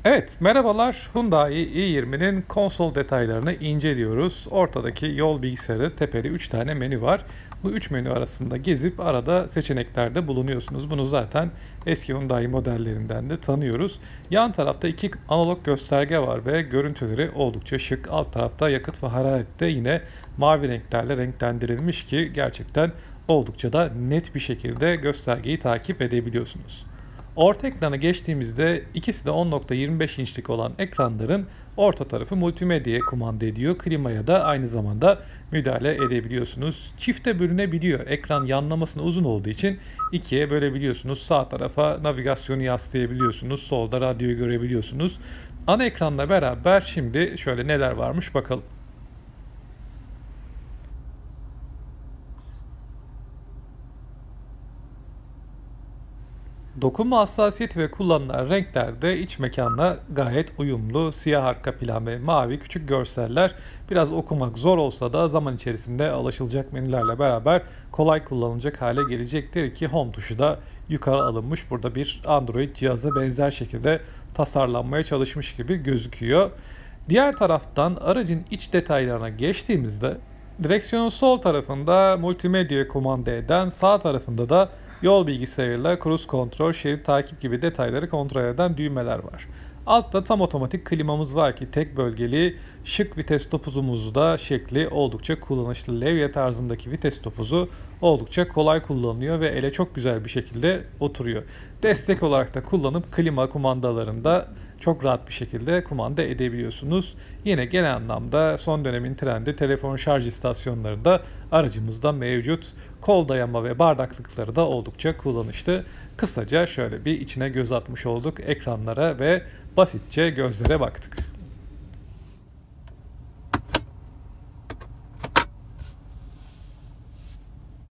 Evet, merhabalar. Hyundai i20'nin konsol detaylarını inceliyoruz. Ortadaki yol bilgisayarı, tepede 3 tane menü var. Bu 3 menü arasında gezip arada seçeneklerde bulunuyorsunuz. Bunu zaten eski Hyundai modellerinden de tanıyoruz. Yan tarafta iki analog gösterge var ve görüntüleri oldukça şık. Alt tarafta yakıt ve hararette yine mavi renklerle renklendirilmiş ki gerçekten oldukça da net bir şekilde göstergeyi takip edebiliyorsunuz. Orta ekrana geçtiğimizde ikisi de 10.25 inçlik olan ekranların orta tarafı multimedyaya kumanda ediyor. Klimaya da aynı zamanda müdahale edebiliyorsunuz. Çifte bölünebiliyor. Ekran yanlamasına uzun olduğu için ikiye bölebiliyorsunuz. Sağ tarafa navigasyonu yaslayabiliyorsunuz. Solda radyoyu görebiliyorsunuz. Ana ekranla beraber şimdi şöyle neler varmış bakalım. Dokunma hassasiyeti ve kullanılan renkler de iç mekanla gayet uyumlu. Siyah arka plan ve mavi küçük görseller biraz okumak zor olsa da zaman içerisinde alışılacak menülerle beraber kolay kullanılacak hale gelecektir ki Home tuşu da yukarı alınmış. Burada bir Android cihazı benzer şekilde tasarlanmaya çalışmış gibi gözüküyor. Diğer taraftan aracın iç detaylarına geçtiğimizde direksiyonun sol tarafında multimedya kumanda eden, sağ tarafında da yol bilgisayarıyla cruise kontrol, şerit takip gibi detayları kontrol eden düğmeler var. Altta tam otomatik klimamız var ki tek bölgeli, şık vites topuzumuz da şekli oldukça kullanışlı. Levye tarzındaki vites topuzu oldukça kolay kullanılıyor ve ele çok güzel bir şekilde oturuyor. Destek olarak da kullanıp klima kumandalarında çok rahat bir şekilde kumanda edebiliyorsunuz. Yine genel anlamda son dönemin trendi telefon şarj istasyonlarında aracımızda mevcut. Kol dayama ve bardaklıkları da oldukça kullanışlı. Kısaca şöyle bir içine göz atmış olduk ekranlara ve basitçe gözlere baktık.